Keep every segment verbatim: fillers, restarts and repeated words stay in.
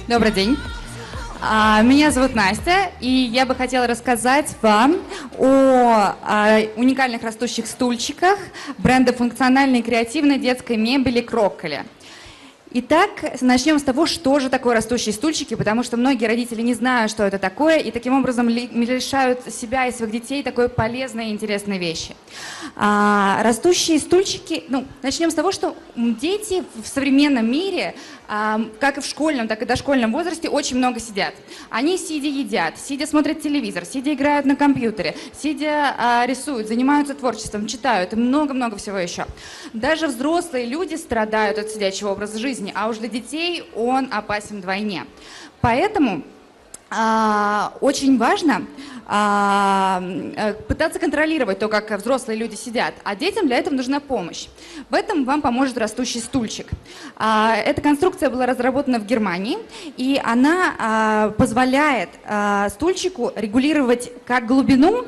Добрый день. А, Меня зовут Настя, и я бы хотела рассказать вам о, а, уникальных растущих стульчиках бренда функциональной и креативной детской мебели Крокколи. Итак, начнем с того, что же такое растущие стульчики, потому что многие родители не знают, что это такое, и таким образом лишают себя и своих детей такой полезной и интересной вещи. А, растущие стульчики, ну, начнем с того, что дети в современном мире, а, как и в школьном, так и дошкольном возрасте, очень много сидят. Они сидя едят, сидя смотрят телевизор, сидя играют на компьютере, сидя а, рисуют, занимаются творчеством, читают и много-много всего еще. Даже взрослые люди страдают от сидячего образа жизни, а уж для детей он опасен вдвойне. Поэтому а, очень важно а, пытаться контролировать то, как взрослые люди сидят, а детям для этого нужна помощь. В этом вам поможет растущий стульчик. А, эта конструкция была разработана в Германии, и она а, позволяет а, стульчику регулировать как глубину.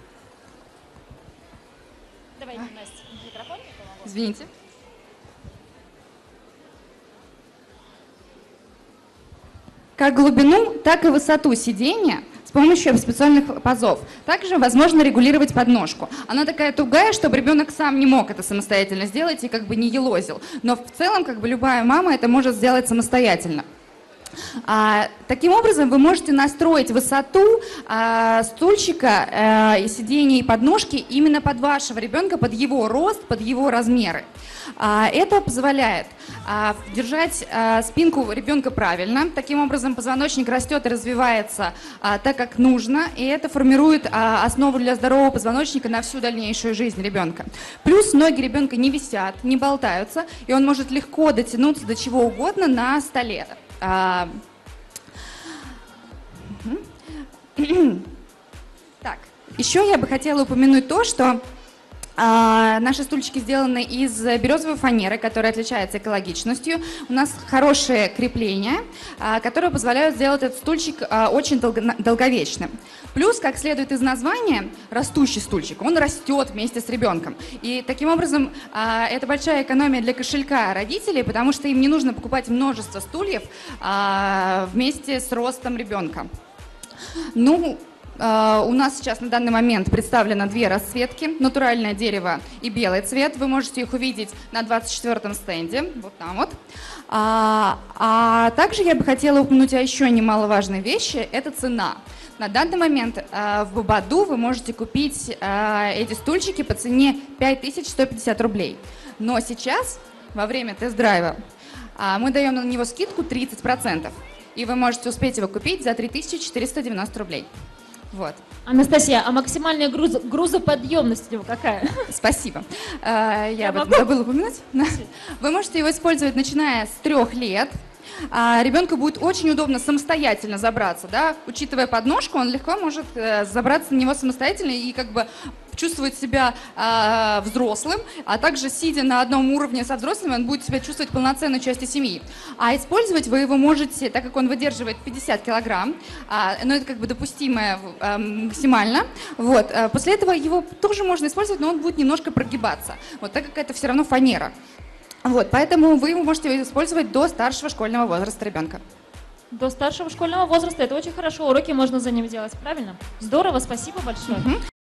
Давайте, Настя, микрофон. Извините. Как глубину, так и высоту сидения с помощью специальных пазов. Также возможно регулировать подножку. Она такая тугая, чтобы ребенок сам не мог это самостоятельно сделать и как бы не елозил. Но в целом как бы любая мама это может сделать самостоятельно. А, таким образом, вы можете настроить высоту а, стульчика, а, и сидения и подножки именно под вашего ребенка, под его рост, под его размеры. А, это позволяет а, держать а, спинку ребенка правильно. Таким образом, позвоночник растет и развивается а, так, как нужно, и это формирует а, основу для здорового позвоночника на всю дальнейшую жизнь ребенка. Плюс ноги ребенка не висят, не болтаются, и он может легко дотянуться до чего угодно на столе. А... Так, еще я бы хотела упомянуть то, что а, наши стульчики сделаны из березовой фанеры, которая отличается экологичностью. У нас хорошие крепления, а, которые позволяют сделать этот стульчик а, очень долго, долговечным. Плюс, как следует из названия, растущий стульчик, он растет вместе с ребенком. И таким образом а, это большая экономия для кошелька родителей, потому что им не нужно покупать множество стульев а, вместе с ростом ребенка. Ну, Uh, у нас сейчас на данный момент представлено две расцветки, натуральное дерево и белый цвет. Вы можете их увидеть на двадцать четвёртом стенде, вот там вот. Uh, а также я бы хотела упомянуть о еще немаловажной вещи, это цена. На данный момент uh, в Бабаду вы можете купить uh, эти стульчики по цене пять тысяч сто пятьдесят рублей. Но сейчас, во время тест-драйва, uh, мы даем на него скидку тридцать процентов. И вы можете успеть его купить за три тысячи четыреста девяносто рублей. Вот. Анастасия, а максимальная груз, грузоподъемность его какая? Спасибо. Я об этом забыла упомянуть. Вы можете его использовать, начиная с трех лет. Ребенку будет очень удобно самостоятельно забраться, да? Учитывая подножку, он легко может забраться на него самостоятельно и как бы чувствовать себя э, взрослым, а также сидя на одном уровне со взрослыми, он будет себя чувствовать полноценной частью семьи. А использовать вы его можете, так как он выдерживает пятьдесят килограмм, э, но это как бы допустимое э, максимально. Вот. Э, после этого его тоже можно использовать, но он будет немножко прогибаться, вот, так как это все равно фанера. Вот, поэтому вы его можете использовать до старшего школьного возраста ребенка. До старшего школьного возраста, это очень хорошо, уроки можно за ним делать, правильно? Здорово, спасибо большое. Uh-huh.